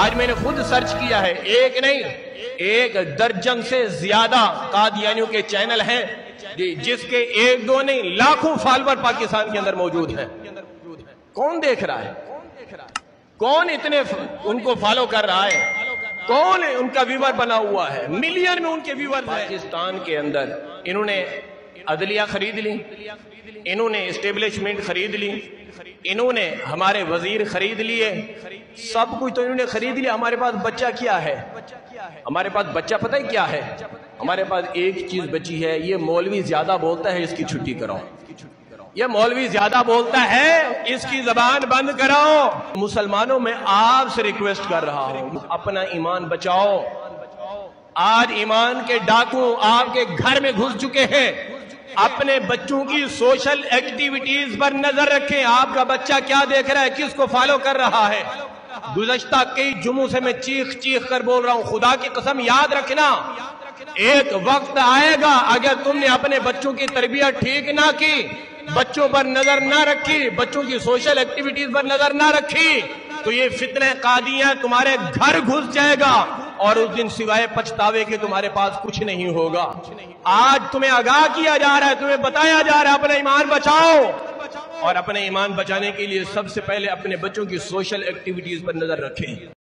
آج میں نے خود سرچ کیا ہے، ایک نہیں 1 درجن سے زیادہ قادیانیوں کے چینل ہیں جس کے 1-2 نہیں لاکھوں فالوور پاکستان کے اندر موجود ہیں۔ کون دیکھ رہا ہے؟ کون اتنے ان کو فالو کر رہا ہے؟ کون ان کا ویور بنا ہوا ہے؟ ملین میں ان کے ویور ہیں۔ پاکستان کے اندر انہوں نے عدلیہ خرید لی، انہوں نے اسٹیبلشمنٹ خرید لی، انہوں نے ہمارے وزیر خرید لیے، سب کچھ تو انہوں نے خرید لیا۔ ہمارے پاس بچہ کیا ہے؟ ہمارے پاس بچہ پتہ ہی کیا ہے؟ ہمارے پاس ایک چیز بچی ہے، یہ مولوی زیادہ بولتا ہے، اس کی چھٹی کراؤ۔ یہ مولوی زیادہ بولتا ہے، اس کی زبان بند کراؤ۔ مسلمانوں میں آپ سے ریکویسٹ کر رہا ہوں، اپنا ایمان بچاؤ۔ آج ایمان کے ڈاکو آپ کے گھر میں گھس چکے ہیں۔ اپنے بچوں کی سوشل ایکٹیویٹیز پر نظر رکھیں، آپ کا بچہ کیا دیکھ رہا ہے، کس کو فالو کر رہا ہے۔ گزشتہ کئی جمعوں سے میں چیخ کر بول رہا ہوں، خدا کی قسم یاد رکھنا، ایک وقت آئے گا اگر تم نے اپنے بچوں کی تربیت ٹھیک نہ کی، بچوں پر نظر نہ رکھی، بچوں کی سوشل ایکٹیویٹیز پر نظر نہ رکھی، تو یہ فتنہ قادیاں تمہارے گھر گھس جائے گا، اور اس دن سوائے پچھتاوے کے تمہارے پاس کچھ نہیں ہوگا۔ آج تمہیں آگاہ کیا جا رہا ہے، تمہیں بتایا جا رہا ہے اپنا ایمان بچاؤ، اور اپنے ایمان بچانے کے لیے سب سے پہلے اپنے بچوں کی سوشل ایکٹیویٹیز پر نظر رکھیں۔